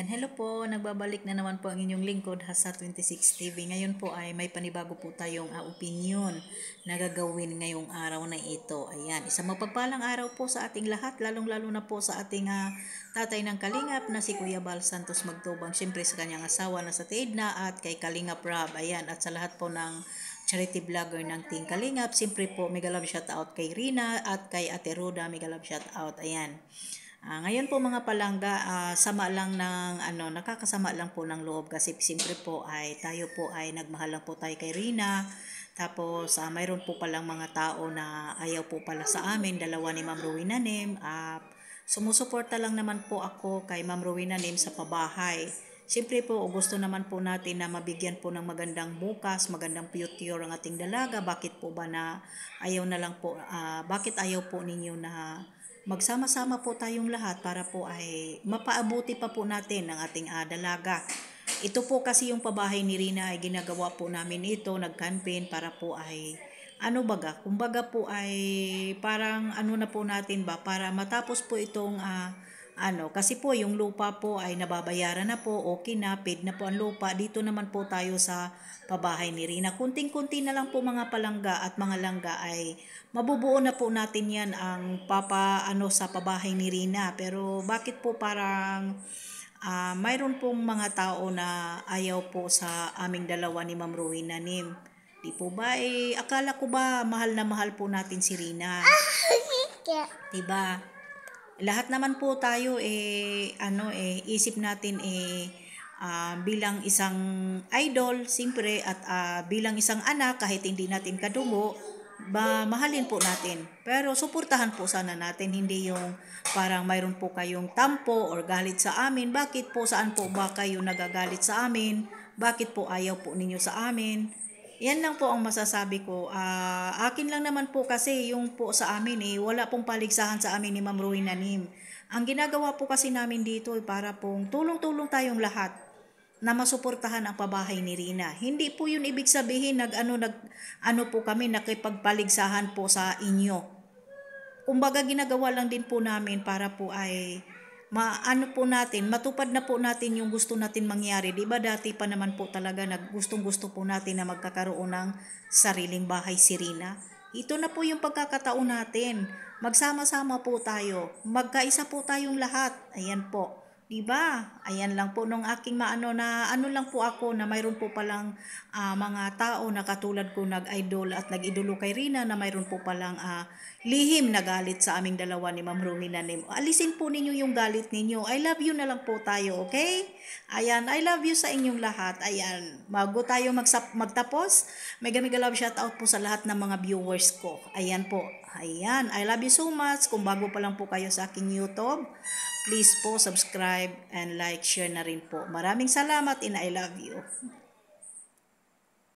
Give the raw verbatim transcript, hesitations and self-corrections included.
Ayan, hello po. Nagbabalik na naman po ang inyong lingkod, Hasa twenty-six T V. Ngayon po ay may panibago po tayong uh, opinion na gagawin ngayong araw na ito. Ayan, isang mapagpalang araw po sa ating lahat, lalong-lalo na po sa ating uh, tatay ng Kalingap na si Kuya Bal Santos Magtubang. Siyempre sa kanyang asawa na sa Teedna at kay Kalingap Rob. Ayan, at sa lahat po ng charity vlogger ng Team Kalingap. Siyempre po, mega love shout out kay Rina at kay Ate Roda, mega love shout out. Ayan. Uh, ngayon po mga palangga, uh, sama lang ng ano, nakakasama lang po ng loob kasi siyempre po ay tayo po ay nagmahal lang po tayo kay Rina. Tapos uh, mayroon po palang mga tao na ayaw po pala sa amin, dalawa ni Ma'am Rowena Nim. Uh, sumusuporta lang naman po ako kay Ma'am Rowena Nim sa pabahay. Siyempre po gusto naman po natin na mabigyan po ng magandang bukas, magandang future ang ating dalaga. Bakit po ba na ayaw na lang po, uh, bakit ayaw po ninyo na magsama-sama po tayong lahat para po ay mapaabuti pa po natin ang ating uh, dalaga. Ito po kasi yung pabahay ni Rina ay ginagawa po namin ito, nag-campaign para po ay ano baga, kumbaga po ay parang ano na po natin ba para matapos po itong uh, ano, kasi po yung lupa po ay nababayaran na po, okay na, paid na po ang lupa. Dito naman po tayo sa pabahay ni Rina. Kunting-kunti na lang po mga palangga at mga langga ay mabubuo na po natin yan ang papa ano sa pabahay ni Rina. Pero bakit po parang uh, mayroon pong mga tao na ayaw po sa aming dalawa ni Ma'am Rowena Nim? Di po ba eh, akala ko ba mahal na mahal po natin si Rina? Diba? Lahat naman po tayo eh ano eh isip natin eh uh, bilang isang idol siyempre at uh, bilang isang anak kahit hindi natin kadungo ba mahalin po natin, pero suportahan po sana natin, hindi yung parang mayroon po kayong tampo or galit sa amin. Bakit po, saan po ba kayo nagagalit sa amin? Bakit po ayaw po ninyo sa amin? Yan lang po ang masasabi ko. Uh, akin lang naman po kasi yung po sa amin eh, wala pong paligsahan sa amin ni Ma'am Rowena Nim. Ang ginagawa po kasi namin dito ay para pong tulong-tulong tayong lahat na masuportahan ang pabahay ni Rina. Hindi po yun ibig sabihin nag ano nag ano po kami nakipagpaligsahan po sa inyo. Kumbaga ginagawa lang din po namin para po ay maano po natin, matupad na po natin yung gusto natin mangyari. Di ba dati pa naman po talaga naggustong-gusto po natin na magkakaroon ng sariling bahay si Rina. Ito na po yung pagkakataon natin. Magsama-sama po tayo. Magkaisa po tayong lahat. Ayan po. Diba? Ayan lang po nung aking maano na ano lang po ako na mayroon po palang uh, mga tao na katulad ko nag-idol at nag-idolo kay Rina na mayroon po palang uh, lihim na galit sa aming dalawa ni Ma'am Rowena Nim. Alisin po ninyo yung galit ninyo. I love you na lang po tayo, okay? Ayan, I love you sa inyong lahat. Ayan, bago tayo magsap magtapos, mega mega love shout out po sa lahat ng mga viewers ko. Ayan po. Ayan, I love you so much. Kung bago pa lang po kayo sa aking YouTube, please po subscribe and like, share na rin po. Maraming salamat and I love you.